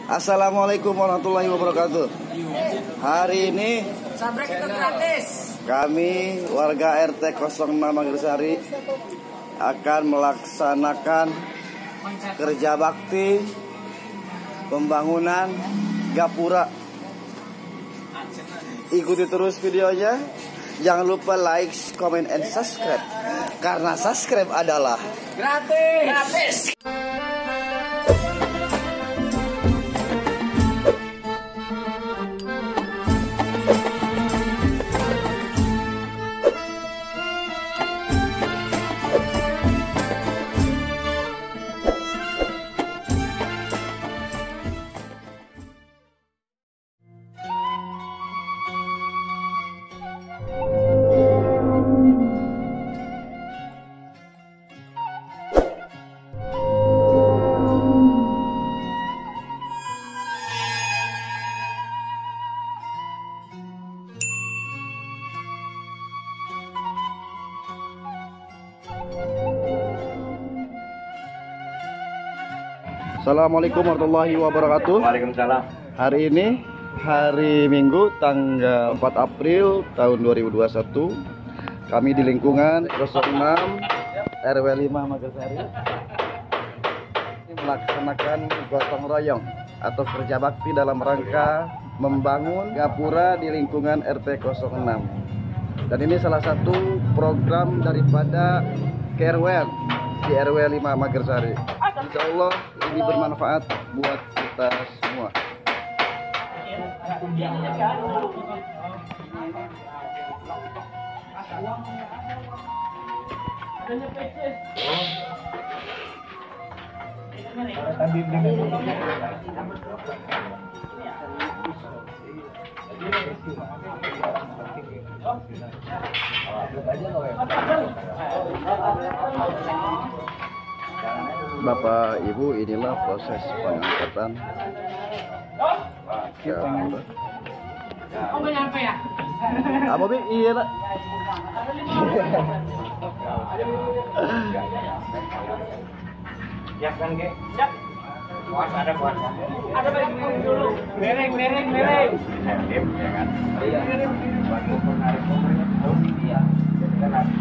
Assalamualaikum warahmatullahi wabarakatuh. Hari ini sabrek itu gratis. Kami warga RT 06 Magersari akan melaksanakan kerja bakti pembangunan gapura. Ikuti terus videonya. Jangan lupa like, comment, and subscribe. Karena subscribe adalah gratis. Assalamualaikum warahmatullahi wabarakatuh. Waalaikumsalam. Hari ini hari Minggu tanggal 4 April tahun 2021. Kami di lingkungan 06 RW 5 Magersari melaksanakan gotong royong atau kerja bakti dalam rangka membangun gapura di lingkungan RT 06. Dan ini salah satu program daripada Kerwen di RW 5 Magersari. Insya Allah ini bermanfaat buat kita semua. Bapak Ibu, inilah proses pengangkatan gapura. Oh, nyampe ya? Apa Bi? Iya lah. Siap kan, Ge? Siap. Puas ada puas. Ada baik dulu. Mereng. Siap, ya kan? Iya. Buat ukur narik ukurnya. Oh, iya. Jadi kan harus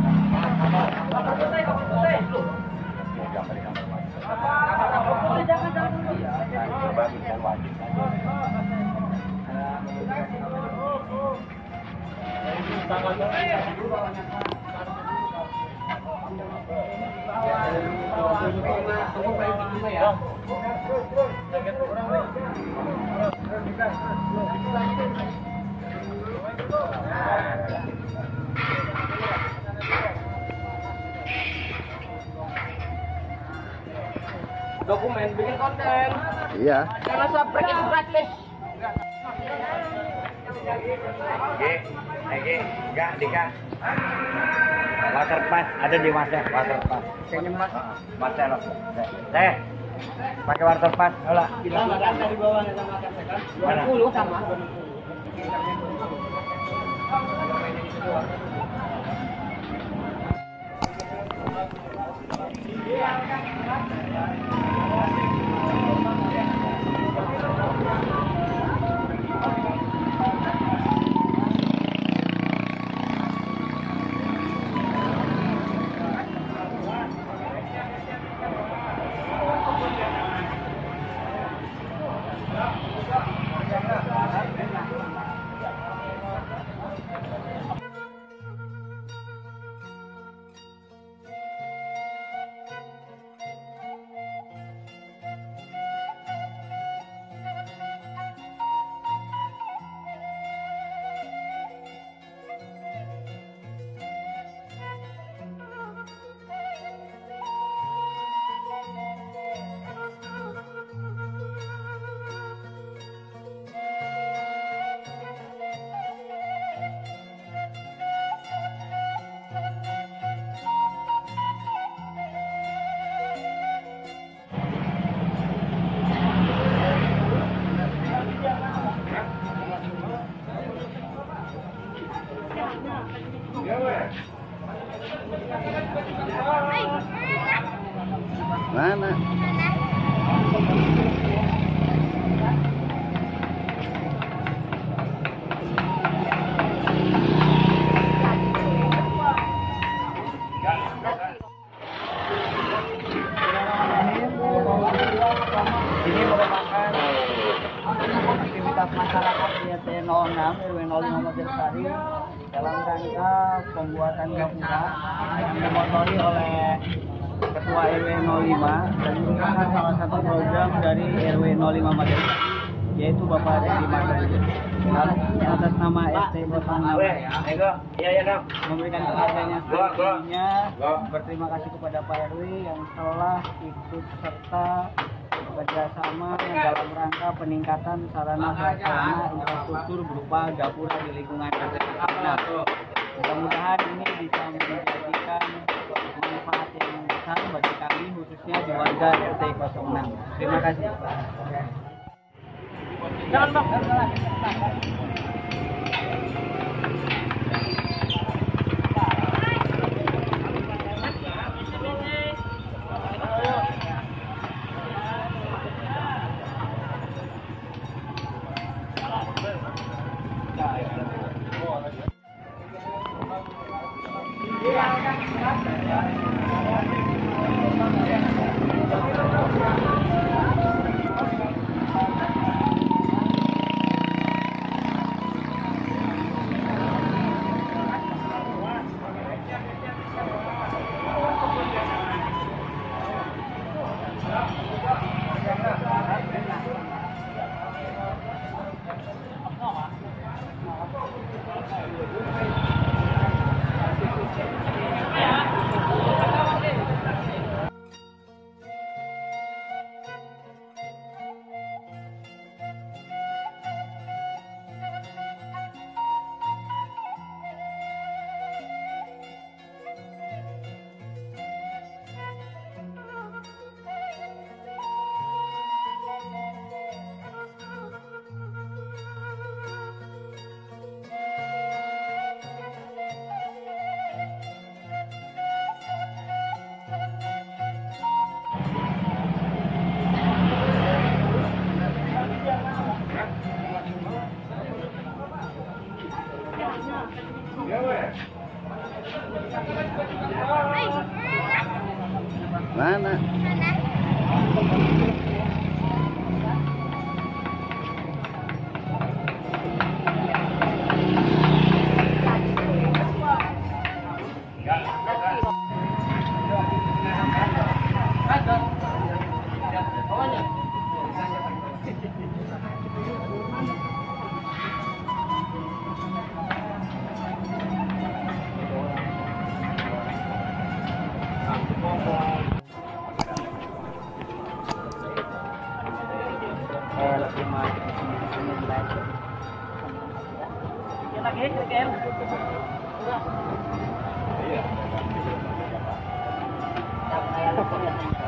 dokumen bikin konten. Iya. Karena sabrek itu gratis. Ge, enggak, Dika. Water pass ada di Mas, water pass. Kayaknya Mas. Mas lo. Teh. Pakai water pass. Olah. Kita ada di bawah sama kan. 20 sama. masyarakat di RT 06 RW 05 Magersari dalam rangka pembuatan gapura yang dimotori oleh Ketua RW 05 dan merupakan salah satu program dari RW 05 Magersari, yaitu Bapak Dedi Martoyo. Atas nama RT 06 memberikan penghargaannya sebelumnya, berterima kasih kepada Pak RW yang telah ikut serta bekerjasama dalam rangka peningkatan sarana prasarana infrastruktur berupa gapura di lingkungan RT 06. Mudah-mudahan ini bisa menjadikan manfaat yang besar bagi kami, khususnya di warga RT 06. Terima kasih. Jangan bang. Mana? Lagi,